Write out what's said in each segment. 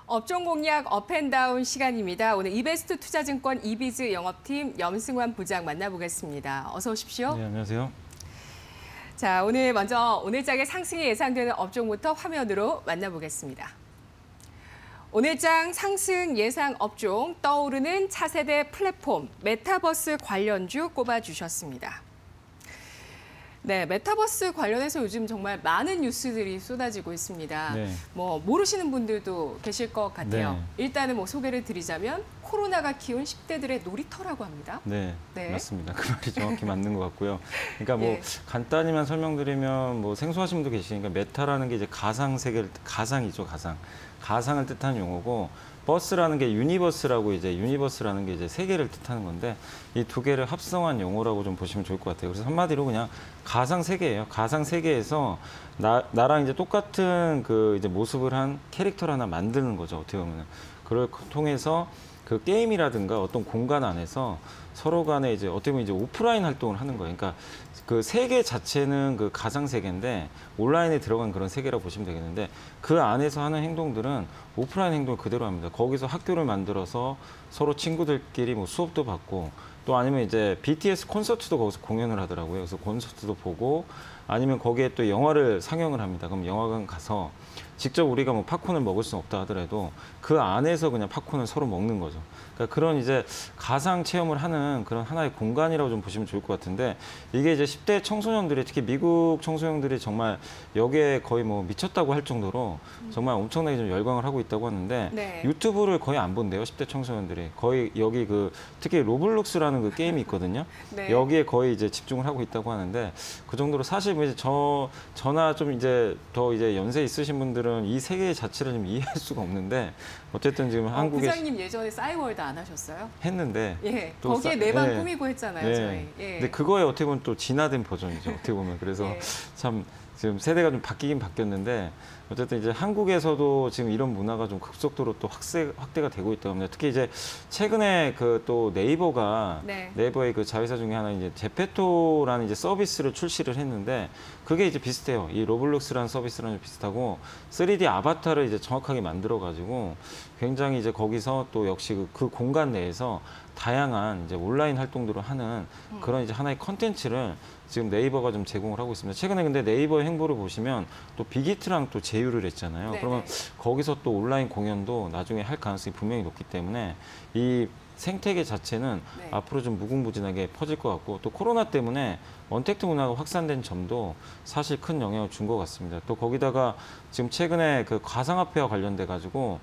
업종 공략 업앤다운 시간입니다. 오늘 이베스트 투자증권 이비즈 영업팀 염승환 부장 만나보겠습니다. 어서 오십시오. 네, 안녕하세요. 자, 오늘 먼저 오늘장의 상승이 예상되는 업종부터 화면으로 만나보겠습니다. 오늘장 상승 예상 업종 떠오르는 차세대 플랫폼 메타버스 관련주 꼽아주셨습니다. 네, 메타버스 관련해서 요즘 정말 많은 뉴스들이 쏟아지고 있습니다. 네. 뭐 모르시는 분들도 계실 것 같아요. 네. 일단은 뭐 소개를 드리자면 코로나가 키운 10대들의 놀이터라고 합니다. 네, 네. 맞습니다. 그 말이 정확히 맞는 것 같고요. 그러니까 뭐 예. 간단히만 설명드리면 뭐 생소하신 분도 계시니까 메타라는 게 이제 가상 세계를 가상이죠, 가상. 가상을 뜻하는 용어고 버스라는 게 유니버스라고 유니버스라는 게 이제 세계를 뜻하는 건데 이 두 개를 합성한 용어라고 좀 보시면 좋을 것 같아요. 그래서 한마디로 그냥 가상 세계예요. 가상 세계에서 나랑 이제 똑같은 그 이제 모습을 한 캐릭터를 하나 만드는 거죠. 어떻게 보면은 그걸 통해서 그 게임이라든가 어떤 공간 안에서 서로 간에 이제 어떻게 보면 이제 오프라인 활동을 하는 거예요. 그러니까 그 세계 자체는 그 가상 세계인데 온라인에 들어간 그런 세계라고 보시면 되겠는데 그 안에서 하는 행동들은 오프라인 행동을 그대로 합니다. 거기서 학교를 만들어서 서로 친구들끼리 뭐 수업도 받고 또 아니면 이제 BTS 콘서트도 거기서 공연을 하더라고요. 그래서 콘서트도 보고 아니면 거기에 또 영화를 상영을 합니다. 그럼 영화관 가서 직접 우리가 뭐 팝콘을 먹을 수는 없다 하더라도 그 안에서 그냥 팝콘을 서로 먹는 거죠. 그러니까 그런 이제 가상 체험을 하는 그런 하나의 공간이라고 좀 보시면 좋을 것 같은데 이게 이제 10대 청소년들이 특히 미국 청소년들이 정말 여기에 거의 뭐 미쳤다고 할 정도로 정말 엄청나게 좀 열광을 하고 있다고 하는데 네. 유튜브를 거의 안 본대요. 10대 청소년들이. 거의 여기 그 특히 로블록스라는 그 게임이 있거든요. 네. 여기에 거의 이제 집중을 하고 있다고 하는데 그 정도로 사실 뭐 이제 저나 좀 이제 더 이제 연세 있으신 분들은 이 세계 자체를 좀 이해할 수가 없는데 어쨌든 지금 한국에 부장님 예전에 싸이월드 안 하셨어요? 했는데 예, 또 거기에 내 방 네. 꾸미고 했잖아요, 네. 저희. 예. 근데 그거에 어떻게 보면 또 진화된 버전이죠. 어떻게 보면 그래서 예. 참 지금 세대가 좀 바뀌긴 바뀌었는데 어쨌든 이제 한국에서도 지금 이런 문화가 좀 급속도로 또 확대가 되고 있다고 합니다. 특히 이제 최근에 그 또 네이버가 네. 네이버의 그 자회사 중에 하나 이제 제페토라는 이제 서비스를 출시를 했는데 그게 이제 비슷해요. 이 로블록스라는 서비스랑 좀 비슷하고 3D 아바타를 이제 정확하게 만들어 가지고 굉장히 이제 거기서 또 역시 그 공간 내에서 다양한 이제 온라인 활동들을 하는 그런 이제 하나의 컨텐츠를 지금 네이버가 좀 제공을 하고 있습니다. 최근에 근데 네이버의 행보를 보시면 또 빅히트랑 또 제휴를 했잖아요. 네네. 그러면 거기서 또 온라인 공연도 나중에 할 가능성이 분명히 높기 때문에 이 생태계 자체는 네. 앞으로 좀 무궁무진하게 퍼질 것 같고 또 코로나 때문에 언택트 문화가 확산된 점도 사실 큰 영향을 준 것 같습니다. 또 거기다가 지금 최근에 그 가상화폐와 관련돼 가지고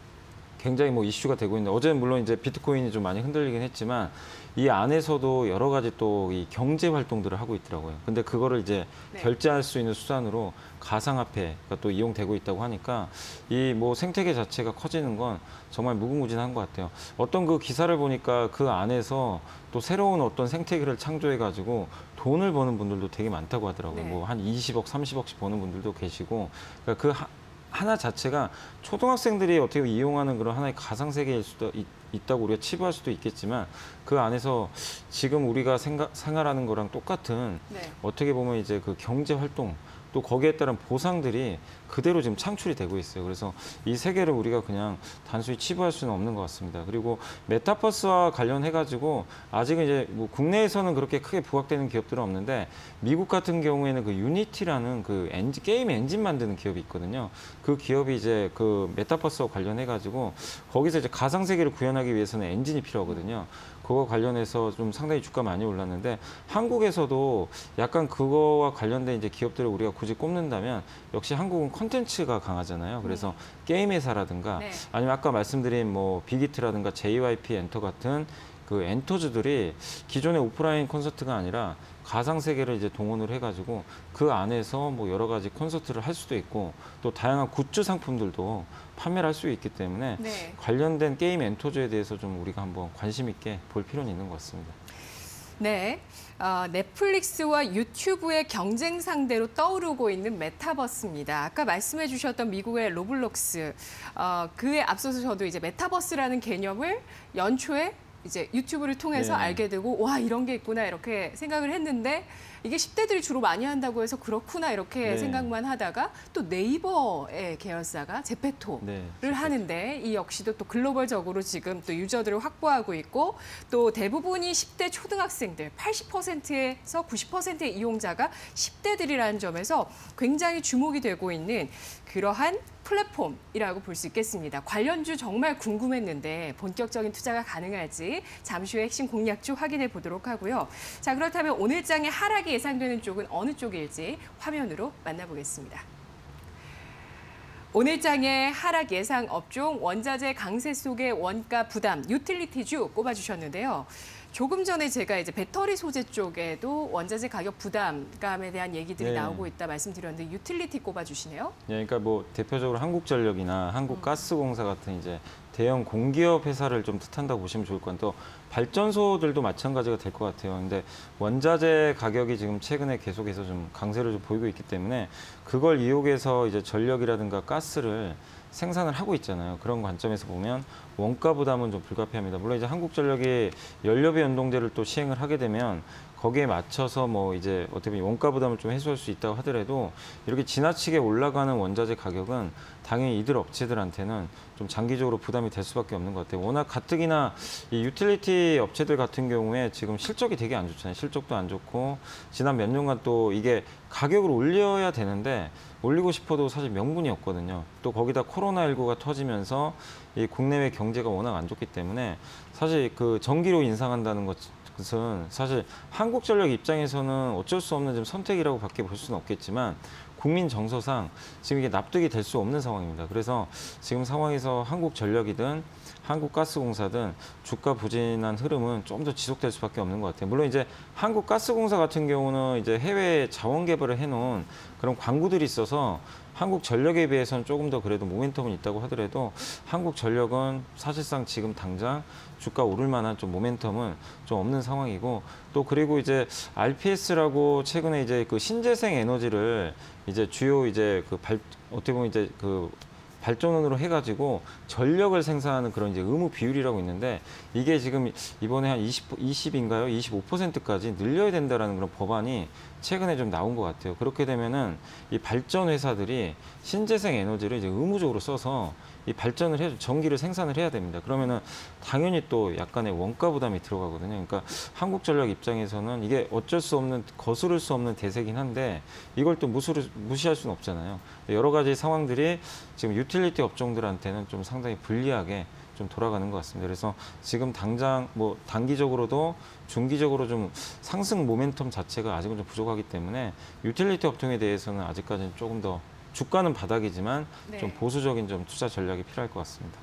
굉장히 뭐 이슈가 되고 있는데 어제는 물론 이제 비트코인이 좀 많이 흔들리긴 했지만 이 안에서도 여러 가지 또 이 경제 활동들을 하고 있더라고요. 근데 그거를 이제 네. 결제할 수 있는 수단으로 가상화폐가 또 이용되고 있다고 하니까 이 뭐 생태계 자체가 커지는 건 정말 무궁무진한 것 같아요. 어떤 그 기사를 보니까 그 안에서 또 새로운 어떤 생태계를 창조해 가지고 돈을 버는 분들도 되게 많다고 하더라고요. 네. 뭐 한 20억, 30억씩 버는 분들도 계시고 그러니까 그 하나 자체가 초등학생들이 어떻게 이용하는 그런 하나의 가상세계일 수도 있다고 우리가 치부할 수도 있겠지만 그 안에서 지금 우리가 생활하는 거랑 똑같은 네. 어떻게 보면 이제 그 경제 활동 또 거기에 따른 보상들이 그대로 지금 창출이 되고 있어요. 그래서 이 세계를 우리가 그냥 단순히 치부할 수는 없는 것 같습니다. 그리고 메타버스와 관련해가지고 아직은 이제 뭐 국내에서는 그렇게 크게 부각되는 기업들은 없는데 미국 같은 경우에는 그 유니티라는 그 게임 엔진 만드는 기업이 있거든요. 그 기업이 이제 그 메타버스와 관련해가지고 거기서 이제 가상 세계를 구현하기 위해서는 엔진이 필요하거든요. 그거 관련해서 좀 상당히 주가 많이 올랐는데 한국에서도 약간 그거와 관련된 이제 기업들을 우리가 굳이 꼽는다면 역시 한국은 컨텐츠가 강하잖아요. 그래서 게임 회사라든가 네. 아니면 아까 말씀드린 뭐 빅히트라든가 JYP 엔터 같은 그 엔터즈들이 기존의 오프라인 콘서트가 아니라 가상 세계를 이제 동원을 해가지고 그 안에서 뭐 여러 가지 콘서트를 할 수도 있고 또 다양한 굿즈 상품들도 판매를 할 수 있기 때문에 네. 관련된 게임 엔터즈에 대해서 좀 우리가 한번 관심 있게 볼 필요는 있는 것 같습니다. 네. 넷플릭스와 유튜브의 경쟁 상대로 떠오르고 있는 메타버스입니다. 아까 말씀해 주셨던 미국의 로블록스, 그에 앞서서 저도 이제 메타버스라는 개념을 연초에 이제 유튜브를 통해서 네. 알게 되고 와 이런 게 있구나 이렇게 생각을 했는데 이게 10대들이 주로 많이 한다고 해서 그렇구나 이렇게 네. 생각만 하다가 또 네이버의 계열사가 제페토를 네, 하는데 이 역시도 또 글로벌적으로 지금 또 유저들을 확보하고 있고 또 대부분이 10대 초등학생들 80%에서 90%의 이용자가 10대들이라는 점에서 굉장히 주목이 되고 있는 그러한 플랫폼이라고 볼 수 있겠습니다. 관련주 정말 궁금했는데 본격적인 투자가 가능할지 잠시 후에 핵심 공략주 확인해 보도록 하고요. 자, 그렇다면 오늘 장의 하락이 예상되는 쪽은 어느 쪽일지 화면으로 만나보겠습니다. 오늘 장의 하락 예상 업종 원자재 강세 속의 원가 부담 유틸리티주 꼽아주셨는데요. 조금 전에 제가 이제 배터리 소재 쪽에도 원자재 가격 부담감에 대한 얘기들이 네. 나오고 있다 말씀드렸는데 유틸리티 꼽아주시네요. 네, 그러니까 뭐 대표적으로 한국전력이나 한국가스공사 같은 이제 대형 공기업 회사를 좀 뜻한다고 보시면 좋을 것 같아요. 또 발전소들도 마찬가지가 될 것 같아요. 근데 원자재 가격이 지금 최근에 계속해서 좀 강세를 좀 보이고 있기 때문에 그걸 이용해서 이제 전력이라든가 가스를 생산을 하고 있잖아요. 그런 관점에서 보면 원가 부담은 좀 불가피합니다. 물론 이제 한국전력이 연료비 연동제를 또 시행을 하게 되면 거기에 맞춰서 뭐 이제 어떻게 보면 원가 부담을 좀 해소할 수 있다고 하더라도 이렇게 지나치게 올라가는 원자재 가격은 당연히 이들 업체들한테는 좀 장기적으로 부담이 될 수밖에 없는 것 같아요. 워낙 가뜩이나 이 유틸리티 업체들 같은 경우에 지금 실적이 되게 안 좋잖아요. 실적도 안 좋고 지난 몇 년간 또 이게 가격을 올려야 되는데 올리고 싶어도 사실 명분이 없거든요. 또 거기다 코로나19가 터지면서 이 국내외 경제가 워낙 안 좋기 때문에 사실 그 전기료 인상한다는 것은 사실 한국전력 입장에서는 어쩔 수 없는 좀 선택이라고 밖에 볼 수는 없겠지만 국민 정서상 지금 이게 납득이 될 수 없는 상황입니다. 그래서 지금 상황에서 한국전력이든 한국가스공사든 주가 부진한 흐름은 좀 더 지속될 수밖에 없는 것 같아요. 물론 이제 한국가스공사 같은 경우는 이제 해외 자원 개발을 해놓은 그런 광구들이 있어서 한국전력에 비해서는 조금 더 그래도 모멘텀은 있다고 하더라도 한국전력은 사실상 지금 당장 주가 오를 만한 좀 모멘텀은 좀 없는 상황이고 또 그리고 이제 RPS라고 최근에 이제 그 신재생 에너지를 이제 주요 이제 그 어떻게 보면 이제 그 발전원으로 해가지고 전력을 생산하는 그런 이제 의무 비율이라고 있는데 이게 지금 이번에 한 20인가요? 25%까지 늘려야 된다라는 그런 법안이 최근에 좀 나온 것 같아요. 그렇게 되면은 이 발전 회사들이 신재생 에너지를 이제 의무적으로 써서 이 발전을 해 전기를 생산을 해야 됩니다. 그러면은 당연히 또 약간의 원가 부담이 들어가거든요. 그러니까 한국전력 입장에서는 이게 어쩔 수 없는 거스를 수 없는 대세긴 한데 이걸 또 무시할 수는 없잖아요. 여러 가지 상황들이 지금 유틸리티 업종들한테는 좀 상당히 불리하게 좀 돌아가는 것 같습니다. 그래서 지금 당장 뭐 단기적으로도 중기적으로 좀 상승 모멘텀 자체가 아직은 좀 부족하기 때문에 유틸리티 업종에 대해서는 아직까지는 조금 더 주가는 바닥이지만 네. 좀 보수적인 좀 투자 전략이 필요할 것 같습니다.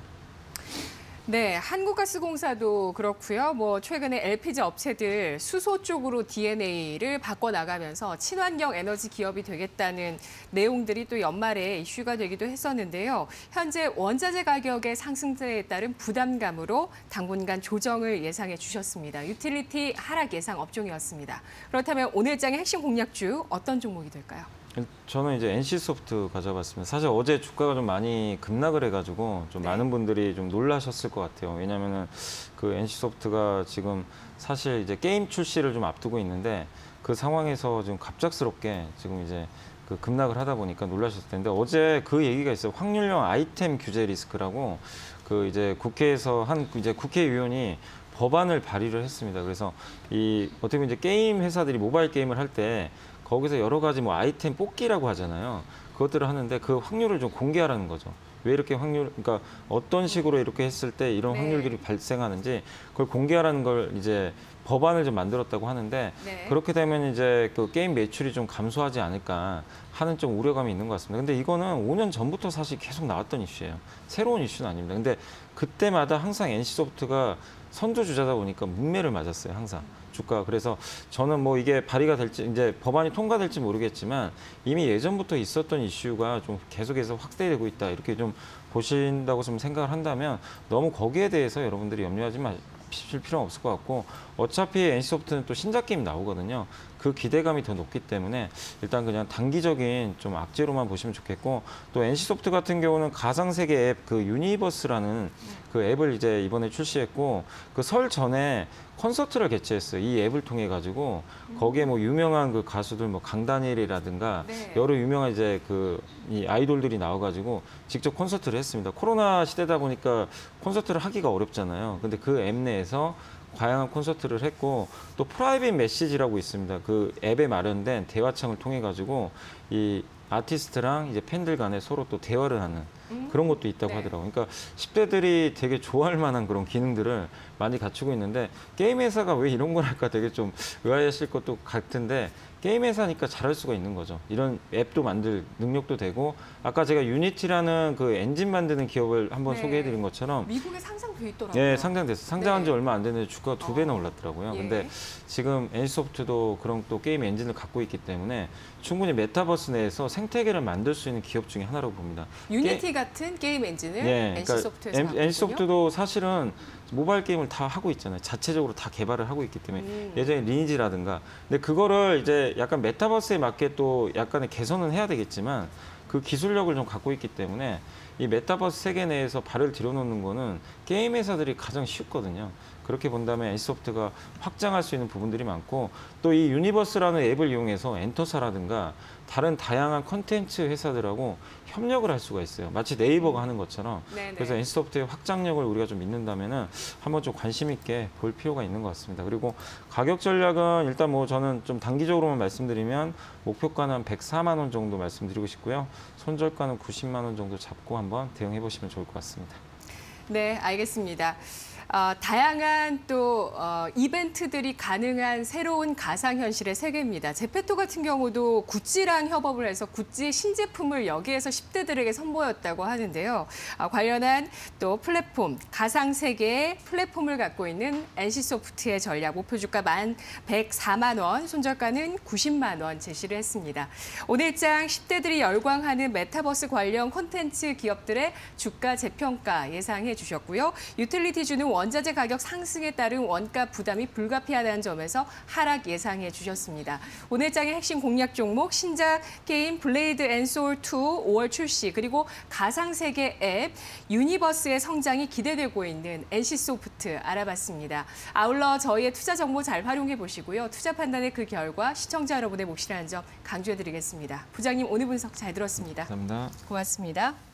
네, 한국가스공사도 그렇고요. 뭐 최근에 LPG 업체들 수소 쪽으로 DNA를 바꿔나가면서 친환경 에너지 기업이 되겠다는 내용들이 또 연말에 이슈가 되기도 했었는데요. 현재 원자재 가격의 상승세에 따른 부담감으로 당분간 조정을 예상해 주셨습니다. 유틸리티 하락 예상 업종이었습니다. 그렇다면 오늘 장의 핵심 공략주 어떤 종목이 될까요? 저는 이제 NC소프트 가져봤습니다. 사실 어제 주가가 좀 많이 급락을 해가지고 좀 네. 많은 분들이 좀 놀라셨을 것 같아요. 왜냐하면은 그 NC소프트가 지금 사실 이제 게임 출시를 좀 앞두고 있는데 그 상황에서 지금 갑작스럽게 지금 이제 그 급락을 하다 보니까 놀라셨을 텐데 어제 그 얘기가 있어요. 확률형 아이템 규제 리스크라고 그 이제 국회에서 한 이제 국회의원이 법안을 발의를 했습니다. 그래서 이 어떻게 보면 이제 게임 회사들이 모바일 게임을 할 때 거기서 여러 가지 뭐 아이템 뽑기라고 하잖아요. 그것들을 하는데 그 확률을 좀 공개하라는 거죠. 왜 이렇게 그러니까 어떤 식으로 이렇게 했을 때 이런 네. 확률들이 발생하는지 그걸 공개하라는 걸 이제 법안을 좀 만들었다고 하는데 네. 그렇게 되면 이제 그 게임 매출이 좀 감소하지 않을까 하는 좀 우려감이 있는 것 같습니다. 근데 이거는 5년 전부터 사실 계속 나왔던 이슈예요. 새로운 이슈는 아닙니다. 근데 그때마다 항상 NC소프트가 선두주자다 보니까 문매를 맞았어요, 항상. 주가. 그래서 저는 뭐 이게 발의가 될지 이제 법안이 통과될지 모르겠지만 이미 예전부터 있었던 이슈가 좀 계속해서 확대되고 있다. 이렇게 좀 보신다고 좀 생각을 한다면 너무 거기에 대해서 여러분들이 염려하지 마실 필요는 없을 것 같고 어차피 NC소프트는 또 신작 게임 나오거든요. 그 기대감이 더 높기 때문에 일단 그냥 단기적인 좀 악재로만 보시면 좋겠고, 또 NC소프트 같은 경우는 가상세계 앱 그 유니버스라는 그 앱을 이제 이번에 출시했고, 그 설 전에 콘서트를 개최했어요. 이 앱을 통해 가지고 거기에 뭐 유명한 그 가수들 뭐 강다니엘이라든가 네. 여러 유명한 이제 이 아이돌들이 나와가지고 직접 콘서트를 했습니다. 코로나 시대다 보니까 콘서트를 하기가 어렵잖아요. 근데 그 앱 내에서 다양한 콘서트를 했고, 또 프라이빗 메시지라고 있습니다. 그 앱에 마련된 대화창을 통해 가지고 이 아티스트랑 이제 팬들 간에 서로 또 대화를 하는 그런 것도 있다고 네. 하더라고요. 그러니까 10대들이 되게 좋아할 만한 그런 기능들을 많이 갖추고 있는데, 게임 회사가 왜 이런 걸 할까 되게 좀 의아해하실 것도 같은데, 게임 회사니까 잘할 수가 있는 거죠. 이런 앱도 만들 능력도 되고, 아까 제가 유니티라는 그 엔진 만드는 기업을 한번 네. 소개해드린 것처럼 미국에 상장돼 있더라고요. 예, 상장됐어요. 상장한 지 네. 얼마 안 됐는데 주가가 2배나 올랐더라고요. 예. 근데 지금 NC소프트도 그런 또 게임 엔진을 갖고 있기 때문에 충분히 메타버스 내에서 생태계를 만들 수 있는 기업 중에 하나라고 봅니다. 유니티 같은 게임 엔진을 NC소프트에서 갖고 있군요. NC소프트도 사실은 모바일 게임을 다 하고 있잖아요. 자체적으로 다 개발을 하고 있기 때문에 예전에 리니지라든가. 근데 그거를 이제 약간 메타버스에 맞게 또 약간의 개선은 해야 되겠지만, 그 기술력을 좀 갖고 있기 때문에 이 메타버스 세계 내에서 발을 들여놓는 거는 게임 회사들이 가장 쉽거든요. 그렇게 본다면 NC소프트가 확장할 수 있는 부분들이 많고, 또 이 유니버스라는 앱을 이용해서 엔터사라든가 다른 다양한 컨텐츠 회사들하고 협력을 할 수가 있어요. 마치 네이버가 하는 것처럼. 네네. 그래서 NC소프트의 확장력을 우리가 좀 믿는다면은 한번 좀 관심 있게 볼 필요가 있는 것 같습니다. 그리고 가격 전략은 일단 뭐 저는 좀 단기적으로만 말씀드리면 목표가는 한 104만 원 정도 말씀드리고 싶고요. 손절가는 90만 원 정도 잡고 한번 대응해 보시면 좋을 것 같습니다. 네, 알겠습니다. 다양한 또 이벤트들이 가능한 새로운 가상현실의 세계입니다. 제페토 같은 경우도 구찌랑 협업을 해서 구찌의 신제품을 여기에서 10대들에게 선보였다고 하는데요. 관련한 또 플랫폼, 가상세계의 플랫폼을 갖고 있는 NC소프트의 전략, 목표주가 104만 원, 손절가는 90만 원 제시를 했습니다. 오늘장 10대들이 열광하는 메타버스 관련 콘텐츠 기업들의 주가 재평가 예상해 주셨고요. 유틸리티주는 원자재 가격 상승에 따른 원가 부담이 불가피하다는 점에서 하락 예상해 주셨습니다. 오늘장의 핵심 공략 종목 신작 게임 블레이드 앤 소울 2 5월 출시, 그리고 가상세계 앱 유니버스의 성장이 기대되고 있는 NC소프트 알아봤습니다. 아울러 저희의 투자 정보 잘 활용해 보시고요. 투자 판단의 그 결과 시청자 여러분의 몫이라는 점 강조해 드리겠습니다. 부장님, 오늘 분석 잘 들었습니다. 감사합니다. 고맙습니다.